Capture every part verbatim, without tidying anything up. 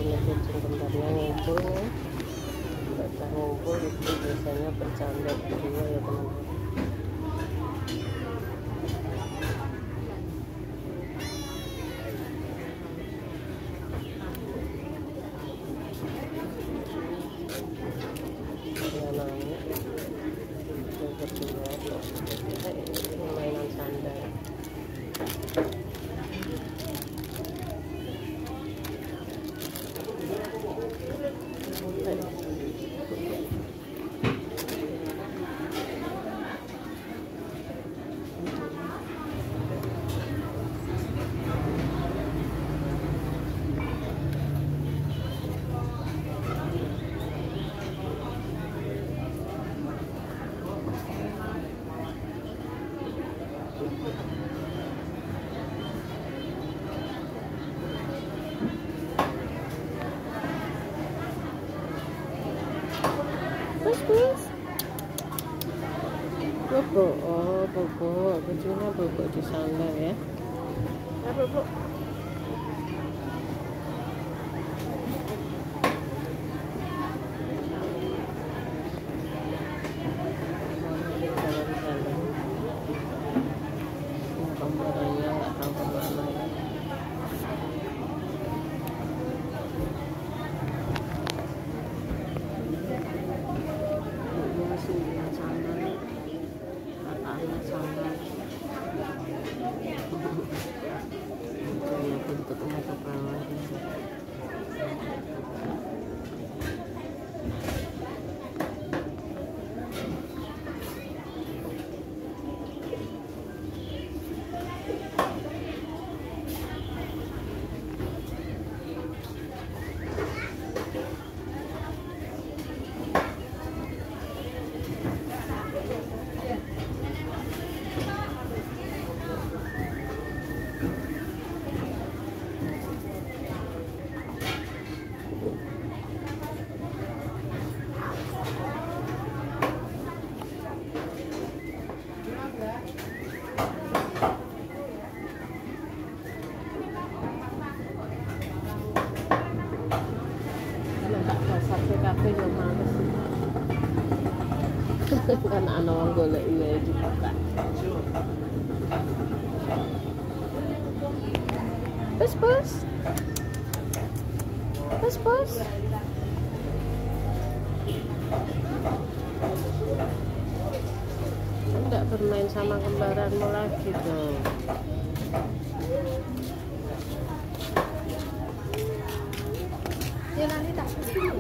punya kucing kembarnya ngumpul nih. Mereka ngumpul itu biasanya bercanda berdua ya teman-teman. Mainan sandal. Terus terus bobo, oh bobo, kucingnya bobo di sandal ya. Ya bobo. Kembarannya nggak tahu kemana ya. Bentuknya ke bawah ini. Karena ana wong golek iya di kota. Bos bos. Bos bos. Enggak bermain sama kembaranmu lagi dong. Ya nanti tak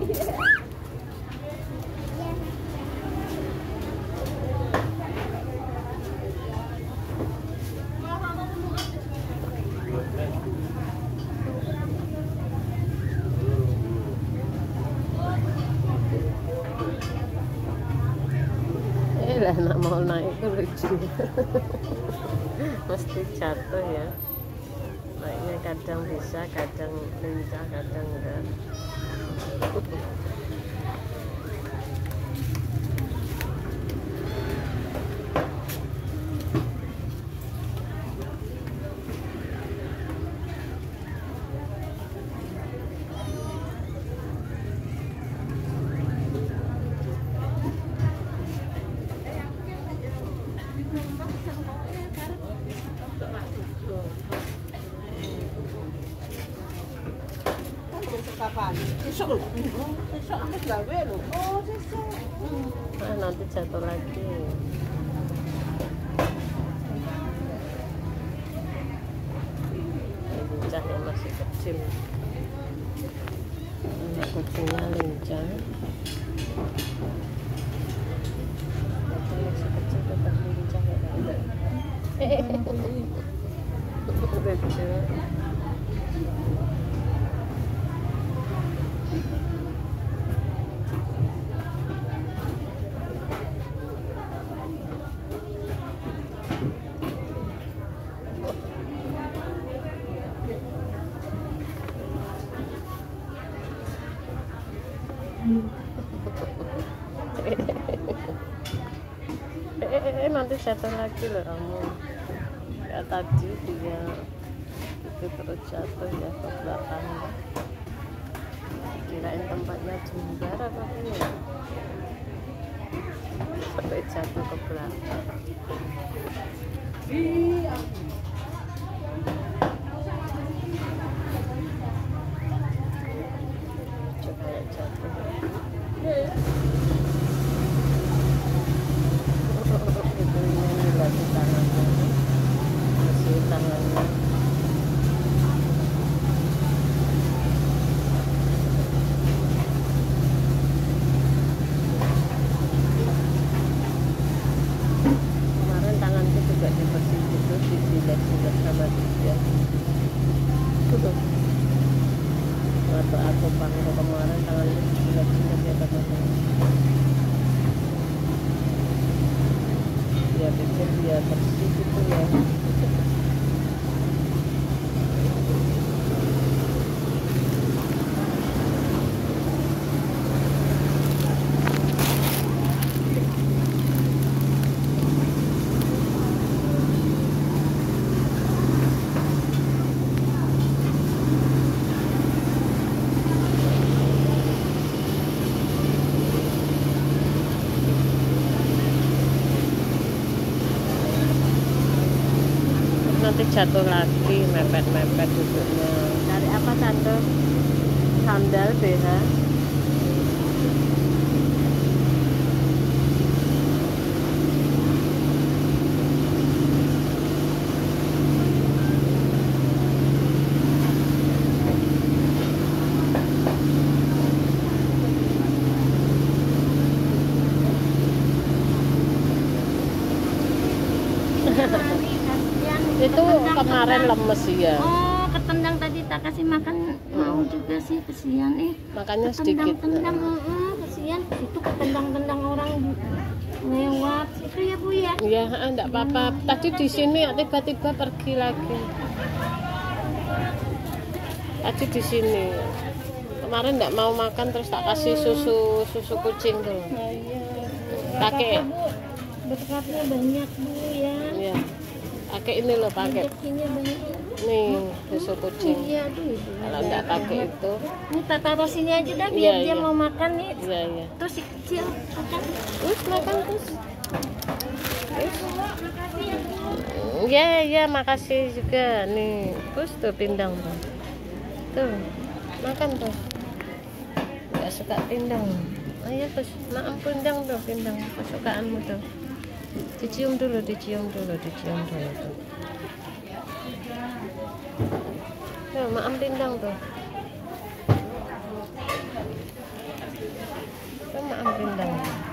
lah nak mau naik ke lucu. Mesti jatuh ya. Naiknya kadang bisa, kadang lincah, kadang enggak. Kapan? Besok loh. Besok habis gawe loh. Oh, besok. Ah, nanti jatuh lagi. Lincahnya masih kecil. Ini kucingnya lincah. Itu masih kecil tetap lincah ya. Kecil. eh nanti jatuh lagi loh kamu. Ya tadi dia itu terus jatuh ya ke belakang. kirain tempatnya jembar apa ini sampai jatuh ke belakang. Coba jatuh. Itu ini lagi tangannya, masih tangannya. Kemarin tanganku juga dibersihin itu, dijilat-jilat sama dia. Tuh. Waktu aku pangku kemarin tanganku dijilat-jilat ya teman-teman. Dia pikir dia bersih gitu ya. Nanti jatuh lagi, mepet-mepet duduknya. Cari apa tante? Sandal B H. Itu kemarin lemes ya. Oh, ketendang tadi tak kasih makan mau juga sih, kesian ih. Makanya sedikit. Tendang, uh, kesian. Itu ketendang-tendang orang lewat. Itu ya Bu ya. Iya, enggak apa-apa. Tadi di sini ya tiba-tiba pergi lagi. Tadi di sini. Kemarin enggak mau makan terus tak kasih susu susu kucing tuh. Ya, iya. Pakai Berkatnya banyak Bu ya. Iya. Pakai ini loh, pakai Rezekinya banyak. nih susu kucing. Iya tuh itu. Kalau enggak pakai itu, Ini tak taruh sini aja dah biar Iya, dia iya. mau makan nih. iya iya. Terus si kecil makan. Terus makan terus. Terus. Makasih ya Bu. Iya iya, makasih juga nih. Terus tuh pindang tuh. Tuh makan tuh. Enggak suka pindang. Ayo terus makan pindang tuh, pindang kesukaanmu tuh. Dicium dulu, dicium dulu, dicium dulu tuh. Tuh, makan pindang tuh. Tuh makan pindang.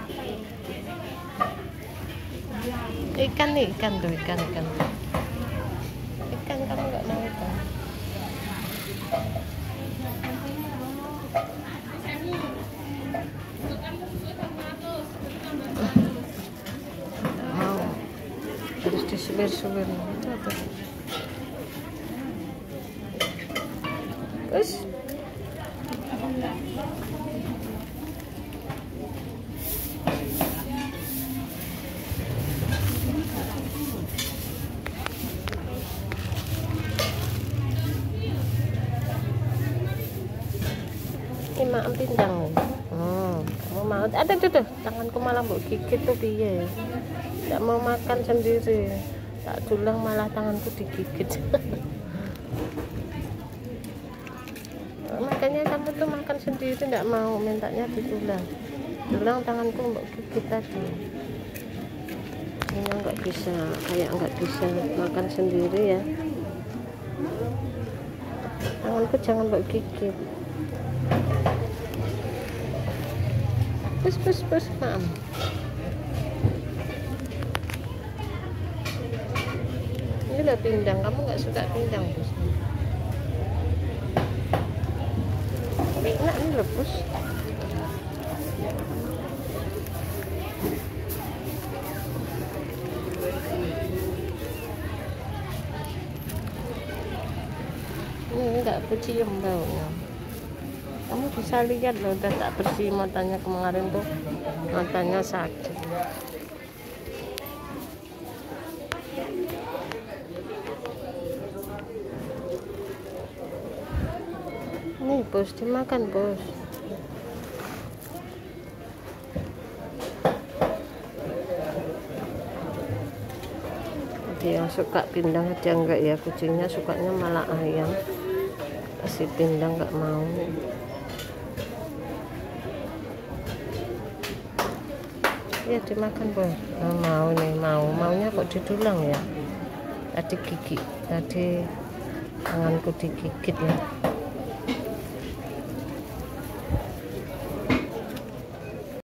Ikan nih, ikan tuh, ikan, ikan. Ikan kamu nggak mau ikan? Mau harus disubir-subir itu apa? Terus ini makan pindang. Oh, kamu mau? Ada tuh, tuh tanganku malah mbok gigit tuh piye? Tidak mau makan sendiri. Tak dulang malah tanganku digigit. Makanya kamu tuh makan sendiri tidak mau, mintanya ditulang. Tulang tanganku mbok gigit tadi. Ini nggak bisa, kayak nggak bisa makan sendiri ya. Tanganku jangan mbok gigit. Pus pus pus, maaf. Ini udah pindang, kamu nggak suka pindang Pus? Enak ini loh Pus. Ini nggak kecium baunya. Kamu bisa lihat loh, udah tak bersih matanya kemarin tuh, matanya sakit. Nih Bos, dimakan Bos. Ada yang suka pindang, ada yang enggak ya. Kucingnya sukanya malah ayam, kasih pindang nggak mau. Ya dimakan boy. Oh, mau nih, mau maunya kok didulang ya. Tadi gigi, tadi tanganku digigit ya.